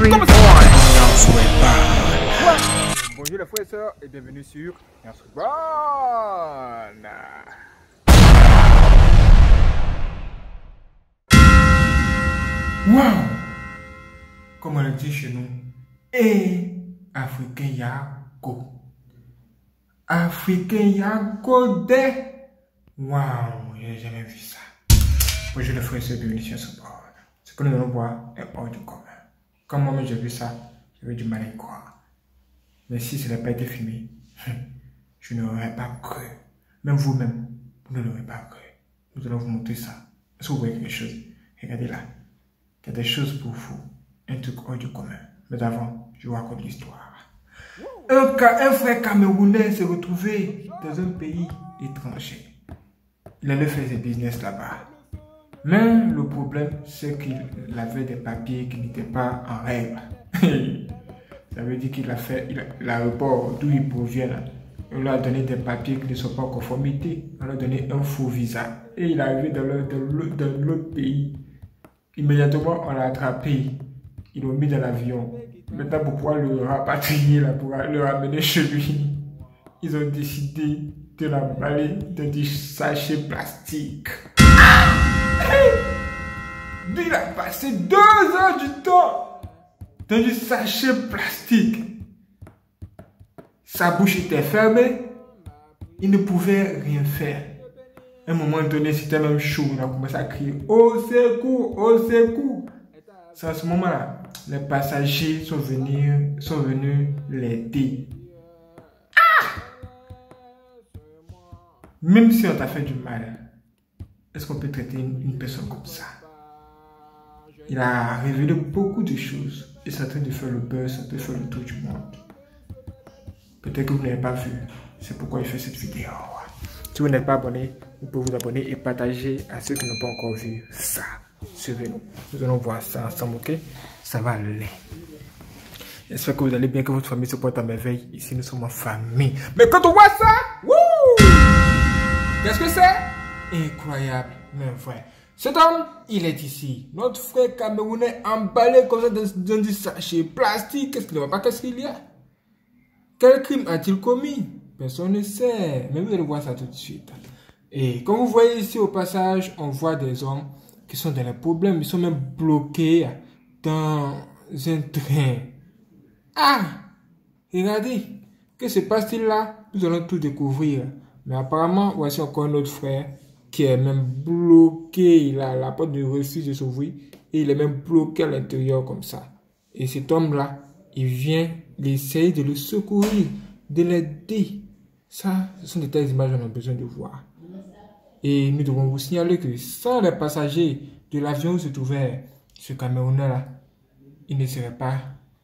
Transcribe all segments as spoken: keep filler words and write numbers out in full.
Bonjour les frères et sœurs et bienvenue sur Instruban. Wow! Comme on le dit chez nous, et Africain Yago. Africain Yago de. Wow! J'ai jamais vu ça. Bonjour les frères et sœurs, bienvenue sur Instruban. Ce que nous allons voir est hors du commun. Comme moi-même j'ai vu ça, j'avais du mal à y croire. Mais si ça n'a pas été filmé, je n'aurais pas cru. Même vous-même, vous ne l'aurez pas cru. Nous allons vous montrer ça. Est-ce que vous voyez quelque chose? Regardez là. Il y a des choses pour vous. Un truc hors du commun. Mais avant, je vous raconte l'histoire. Un, un frère camerounais s'est retrouvé dans un pays étranger. Il allait faire ses business là-bas. Mais le problème, c'est qu'il avait des papiers qui n'étaient pas en règle. Ça veut dire qu'il a fait l'aéroport d'où il provient là. On lui a donné des papiers qui ne sont pas en conformité. On lui a donné un faux visa. Et il est arrivé dans l'autre pays. Immédiatement, on l'a attrapé. Ils l'ont mis dans l'avion. Maintenant, pour pouvoir le rapatrier, là, pour le ramener chez lui, ils ont décidé de l'emballer dans des sachets plastiques. Il a passé deux heures du temps dans du sachet plastique. Sa bouche était fermée. Il ne pouvait rien faire. À un moment donné, c'était même chaud. Il a commencé à crier « Au secours! Au secours !» C'est à ce moment-là, les passagers sont venus, sont venus l'aider. Ah! Même si on t'a fait du mal, est-ce qu'on peut traiter une, une personne comme ça? Il a révélé beaucoup de choses. Il est en train de faire le buzz, il est en train de faire le tour du monde. Peut-être que vous n'avez pas vu. C'est pourquoi il fait cette vidéo. Si vous n'êtes pas abonné, vous pouvez vous abonner et partager à ceux qui n'ont pas encore vu ça. Suivez-nous. Nous allons voir ça ensemble, ok? Ça va aller. J'espère que vous allez bien, que votre famille se porte à merveille. Ici, nous sommes en famille. Mais quand on voit ça, wouh! Qu'est-ce que c'est? Incroyable, mais vrai. Cet homme, il est ici. Notre frère camerounais emballé comme ça dans, dans du sachet plastique. Qu'est-ce qu'il ne voit pas? Qu'est-ce qu'il y a? Quel crime a-t-il commis? Personne ne sait. Mais vous allez voir ça tout de suite. Et comme vous voyez ici au passage, on voit des hommes qui sont dans les problèmes. Ils sont même bloqués dans un train. Ah! Regardez. Que se passe-t-il là? Nous allons tout découvrir. Mais apparemment, voici encore un autre frère qui est même bloqué. Il a la porte de refuse de s'ouvrir. Et il est même bloqué à l'intérieur comme ça. Et cet homme-là, il vient essayer de le secourir, de l'aider. Ça, ce sont des telles images qu'on a besoin de voir. Et nous devons vous signaler que sans les passagers de l'avion où se trouvait ce Camerounais-là, il ne serait pas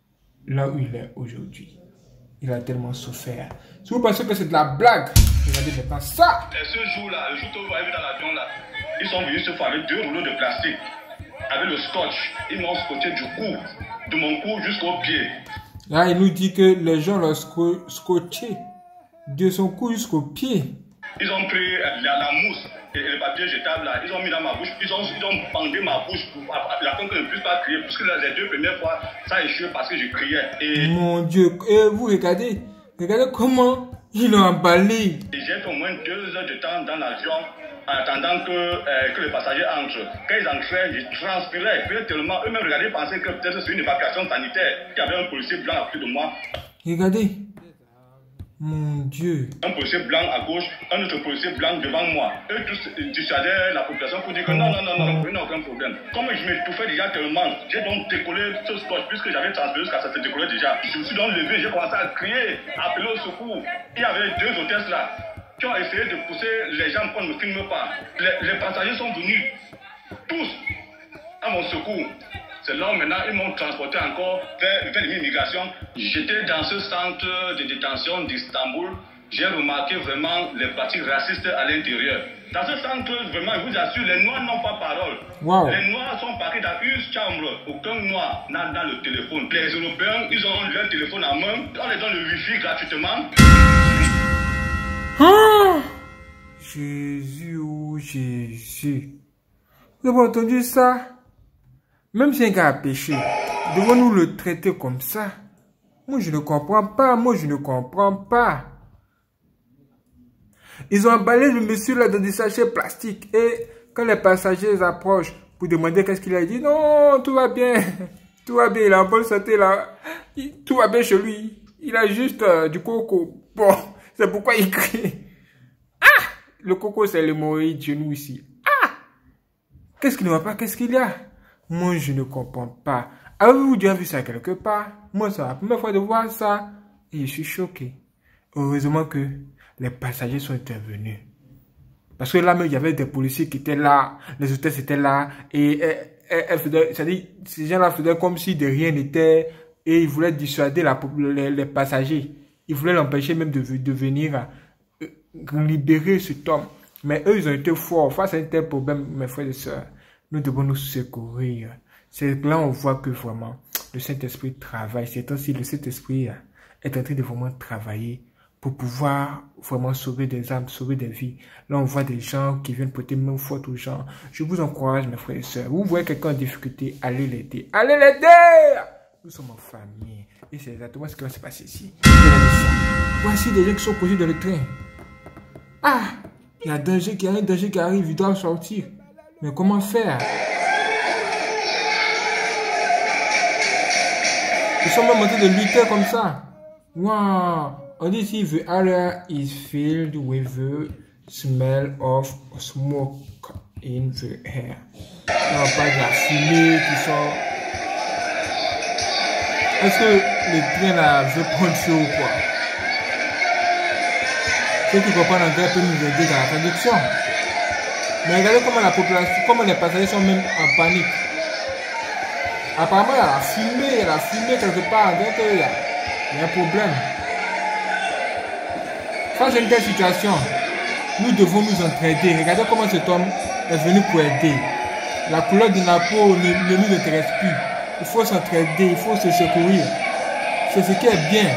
là où il est aujourd'hui. Il a tellement souffert. Si vous pensez que c'est de la blague, regardez maintenant ça. Et ce jour-là, le jour que vous avez vu dans l'avion là, ils sont venus se faire avec deux rouleaux de plastique. Avec le scotch, ils m'ont scotché du cou, de mon cou jusqu'au pied. Là, il nous dit que les gens l'ont scotché de son cou jusqu'au pied. Ils ont pris la, la mousse et le papier jetable là, ils ont mis dans ma bouche, ils ont, ils ont bandé ma bouche pour afin que je ne puisse pas crier. Parce que les deux premières fois, ça a échoué parce que je criais. Et mon Dieu, et vous regardez, regardez comment ils l'ont emballé. J'ai fait au moins deux heures de temps dans l'avion en attendant que, euh, que les passagers entrent. Quand ils entraient, ils transpiraient. Puis tellement, eux-mêmes regardaient, pensaient que peut-être c'est une évacuation sanitaire. Il y avait un policier blanc à côté de moi. Regardez. Mon Dieu. Un policier blanc à gauche, un autre policier blanc devant moi. Eux tous dissuadaient la population pour dire que non, non, non, non, il n'y a aucun problème. Comme je m'étouffais déjà tellement, j'ai donc décollé ce scotch puisque j'avais transpiré jusqu'à ça se décollait déjà. Je me suis donc levé, j'ai commencé à crier, à appeler au secours. Il y avait deux hôtesses là qui ont essayé de pousser les gens pour qu'on ne me filme pas. Les, les passagers sont venus, tous, à mon secours. C'est là où maintenant ils m'ont transporté encore vers, vers l'immigration. J'étais dans ce centre de détention d'Istanbul. J'ai remarqué vraiment les pratiques racistes à l'intérieur. Dans ce centre, vraiment, je vous assure, les Noirs n'ont pas parole. Wow. Les Noirs sont parqués dans une chambre. Aucun Noir n'a dans le téléphone. Les Européens, ils ont leur téléphone en main. On les donne le wifi gratuitement. Ah! Jésus, oh Jésus. Vous avez entendu ça? Même si un gars a péché, Devons-nous le traiter comme ça? Moi, je ne comprends pas. Moi, je ne comprends pas. Ils ont emballé le monsieur là dans des sachets plastiques. Et quand les passagers approchent pour demander qu'est-ce qu'il a dit, non, tout va bien. Tout va bien. Il est en bonne santé là. Il, tout va bien chez lui. Il a juste euh, du coco. Bon, c'est pourquoi il crie. Ah! Le coco, c'est l'hémorroïde chez nous ici. Ah! Qu'est-ce qui ne va pas? Qu'est-ce qu'il y a? Moi, je ne comprends pas. Avez-vous déjà vu ça quelque part? Moi, c'est la première fois de voir ça. Et je suis choqué. Heureusement que les passagers sont intervenus. Parce que là, même, il y avait des policiers qui étaient là. Les hôtesses étaient là. Et elles faisaient, c'est-à-dire, ces gens-là faisaient comme si de rien n'était. Et ils voulaient dissuader la, les, les passagers. Ils voulaient l'empêcher même de, de venir euh, libérer cet homme. Mais eux, ils ont été forts. Face à un tel problème, mes frères et sœurs, nous devons nous secourir. C'est là on voit que vraiment le Saint-Esprit travaille. C'est ainsi le Saint-Esprit est en train de vraiment travailler pour pouvoir vraiment sauver des âmes, sauver des vies. Là on voit des gens qui viennent porter main forte aux gens. Je vous encourage mes frères et sœurs. Vous voyez quelqu'un en difficulté, allez l'aider. Allez l'aider! Nous sommes en famille. Et c'est exactement ce qui va se passer ici. Voici des gens qui sont posés dans le train. Ah! Il y a un danger qui arrive, un danger qui arrive, ils doivent sortir. Mais comment faire? Ils sont même en train de lutter comme ça. Wow. On dit ici, the area is filled with the smell of smoke in the air. Là, on parle de la fumée qui sort. Est-ce que le train là veut prendre feu ou quoi? Ceux qui comprennent l'anglais peuvent nous aider dans la traduction. Mais regardez comment la population, comment les passagers sont même en panique. Apparemment, il y a la fumée, il y a la fumée quelque part. Donc, il y a, il y a un problème. Face à une telle situation, nous devons nous entraider. Regardez comment cet homme est venu pour aider. La couleur de la peau ne, ne nous intéresse plus. Il faut s'entraider, il faut se secourir. C'est ce qui est bien.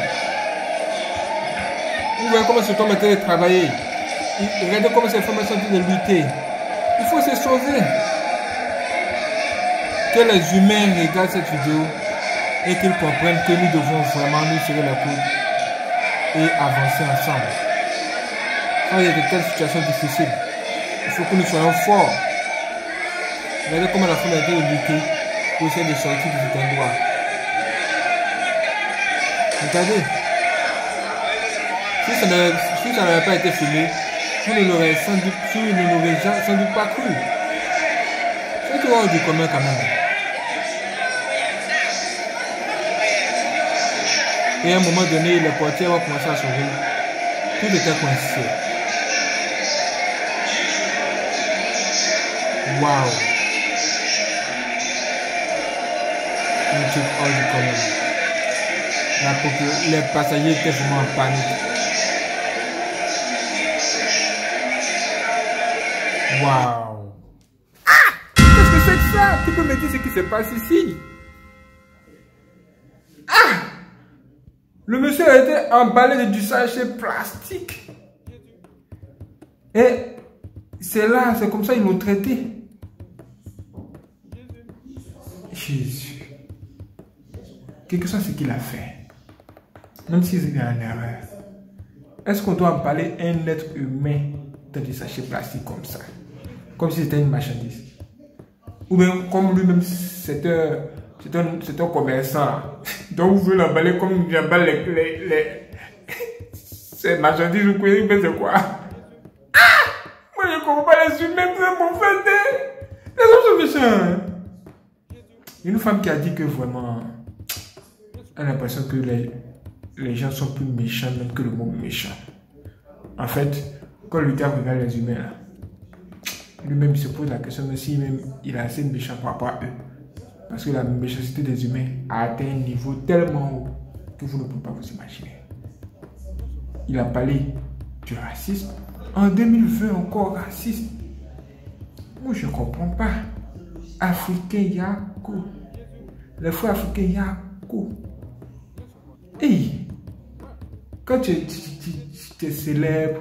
Vous voyez comment cet homme est en train de travailler. Regardez comment ces femmes sont en train de lutter. Il faut se sauver. Que les humains regardent cette vidéo et qu'ils comprennent que nous devons vraiment nous serrer la coude et avancer ensemble. Quand il y a de telles situations difficiles, il faut que nous soyons forts. Regardez comment la femme a été lutter pour essayer de sortir de cet endroit. Regardez. Si ça n'avait si pas été filmé, vous ne l'aurez sans doute, sans doute pas cru. C'est tout hors du commun quand même. Et à un moment donné, les portiers vont commencer à s'ouvrir. Tout était coincé. Waouh! Un truc hors du commun. La les passagers étaient vraiment en panique. Waouh! Ah! Qu'est-ce que c'est que ça? Tu peux me dire ce qui se passe ici? Ah! Le monsieur a été emballé de du sachet plastique. Et c'est là, c'est comme ça ils l'ont traité. Jésus. Quelque chose ce qu'il a fait. Même s'il est en erreur. Est-ce qu'on doit emballer un être humain dans des sachets plastiques comme ça? Comme si c'était une marchandise. Ou bien comme lui-même c'est un, c'est un, c'est un commerçant. Donc vous voulez l'emballer comme il emballe les, les, les ces marchandises ou quoi, c'est quoi? Ah! Moi je ne comprends pas les humains, c'est pour faire les hommes sont méchants. Une femme qui a dit que vraiment elle a l'impression que les, les gens sont plus méchants même que le mot méchant. En fait, quand Luther regarde les humains là, lui-même se pose la question de si même il est assez méchant par rapport à eux. Parce que la méchanceté des humains a atteint un niveau tellement haut que vous ne pouvez pas vous imaginer. Il a parlé du racisme. En deux mille vingt encore raciste. Moi je ne comprends pas. Africain Yako. Les frères africains Yako. Hey, quand tu, tu, tu, tu, tu es célèbre,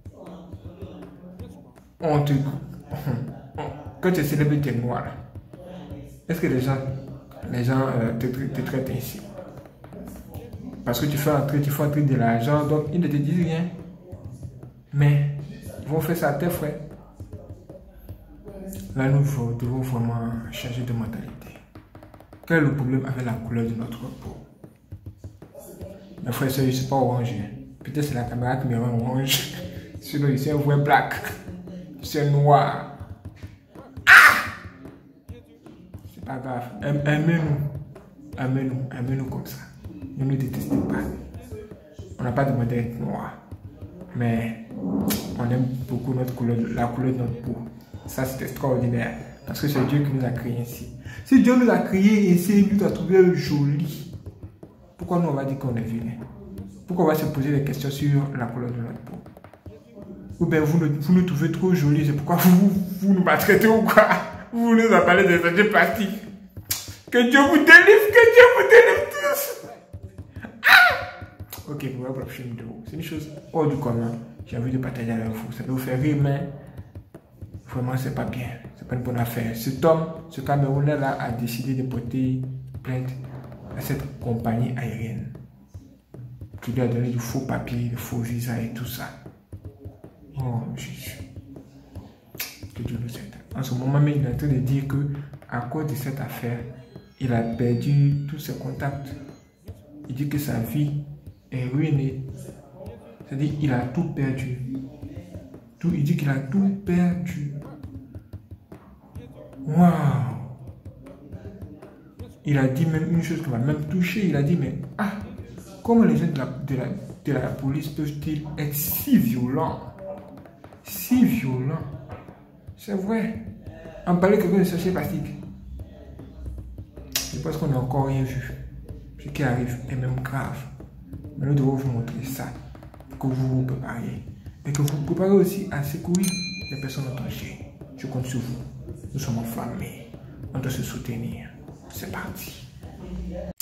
on te... Quand tu es célèbre, tu es noir. Est-ce que les gens les gens euh, te, te traitent ainsi. Parce que tu fais entrer, tu fais entrer de l'argent, donc ils ne te disent rien. Mais ils vont faire ça à tes frais. Là, nous devons vraiment changer de mentalité. Quel est le problème avec la couleur de notre peau? Mes frères et sœurs, je ne suis pas orange. Peut-être c'est la caméra qui me rend orange. Sinon, je suis un vrai black. Je suis un noir. Ah! C'est pas grave. Aimez-nous. Aimez-nous. Aimez-nous comme ça. Ne nous détestez pas. On n'a pas demandé d'être noir. Mais on aime beaucoup notre couleur, la couleur de notre peau. Ça, c'est extraordinaire. Parce que c'est Dieu qui nous a créés ainsi. Si Dieu nous a créés ainsi, il nous a trouvé joli. Pourquoi nous on va dire qu'on est vilain? Pourquoi on va se poser des questions sur la couleur de notre peau? Ou bien vous, vous nous trouvez trop jolis, c'est pourquoi vous, vous nous maltraitez ou quoi? Vous nous en parlez des objets plastiques. Que Dieu vous délivre, que Dieu vous délivre tous. Ah! Ok, pour la prochaine vidéo, c'est une chose hors du commun. J'ai envie de partager avec vous. Ça peut vous faire rire, mais vraiment, c'est pas bien. C'est pas une bonne affaire. Cet homme, ce Camerounais-là, a décidé de porter plainte à cette compagnie aérienne qui lui a donné du faux papier, de faux visa et tout ça. Oh Jésus. Que Dieu nous aide. En ce moment même, il est en train de dire que à cause de cette affaire, il a perdu tous ses contacts. Il dit que sa vie est ruinée. C'est-à-dire qu'il a tout perdu. Tout, il dit qu'il a tout perdu. Waouh! Il a dit même une chose qui m'a même touché. Il a dit, mais ah, comment les gens de la, de la, de la police peuvent-ils être si violents? Si violents. C'est vrai. On parlait que de sachet plastique. Je pense qu'on n'a encore rien vu. Ce qui arrive est même grave. Mais nous devons vous montrer ça. Pour que vous vous prépariez. Et que vous vous préparez aussi à secourir les personnes en danger. Je compte sur vous. Nous sommes en famille. On doit se soutenir. C'est parti.